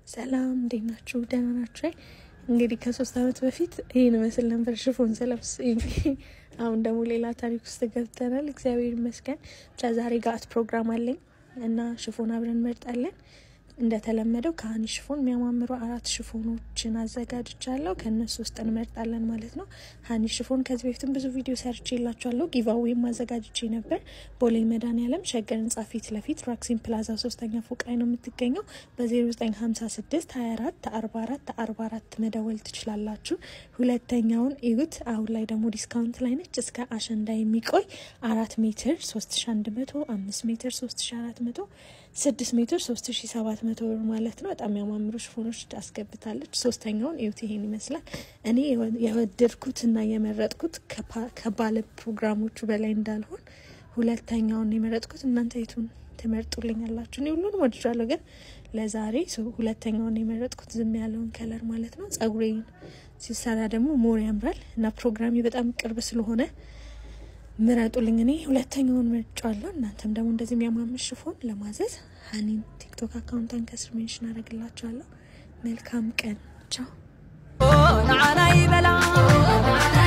ሰላም እንዴት ናችሁ? ደህና ናችሁ? እንግዲህ ከ3 አመት በፊት ይሄን መስል ነበር ሽፎን ስለብስ አሁን ደግሞ ሌላ ታሪክ ውስጥ ገብተናል። እግዚአብሔር ይመስገን። ዛሬ ጋት ፕሮግራም አለኝ እና ሽፎን አብረን መርጣለን። እንደተለመደው ከሃኒ ሽፎን የሚያማምሩ 4 ሽፎኖችን አዘጋጅቻለሁ። ከነሱ ውስጥ እንመርጣለን ማለት ነው። ሃኒ ሽፎን ከዚህ በፊትም ብዙ ቪዲዮ ሰርቼላችኋለሁ። ጊቫዌ ማዘጋጅቼ ነበር። ቦሌ መድኃኒዓለም ሸገር ህንጻ ፊት ለፊት ራክሲን ፕላዛ 3ኛ ፎቅ ላይ ነው የምትገኘው። በ0956 24 44 44 መደወል ትችላላችሁ። ሁለተኛውን እዩት። አሁን ላይ ደግሞ ዲስካውንት ላይ ነች። እስከ አሸንዳ የሚቆይ 4 ሜትር 3100፣ 5 ሜትር 3400፣ 6 ሜትር 3700 ብር ማለት ነው። በጣም ያማምሩ ሽፎኖች አስገብታለች። ሶስተኛውን እዩት። ይሄን ይመስላል። እኔ የወደድኩትና የመረጥኩት ከባለ ፕሮግራሞቹ በላይ እንዳልሆን ሁለተኛውን የመረጥኩት። እናንተ የቱን ትመርጡልኛላችሁ? እኔ ሁሉንም ወድጃለሁ፣ ግን ለዛሬ ሁለተኛውን የመረጥኩት ዝም ያለውን ከለር ማለት ነው። ጸጉሬን ሲሰራ ደግሞ ሞር ያምራል እና ፕሮግራሚ በጣም ቅርብ ስለሆነ ምረጡልኝ። እኔ ሁለተኛውን መርጫለሁ። እናንተም ደግሞ እንደዚህ የሚያማምር ሽፎን ለማዘዝ ሃኒን ቲክቶክ አካውንታን ከስር ሜንሽን አደርግላችኋለሁ። መልካም ቀን። ቻው።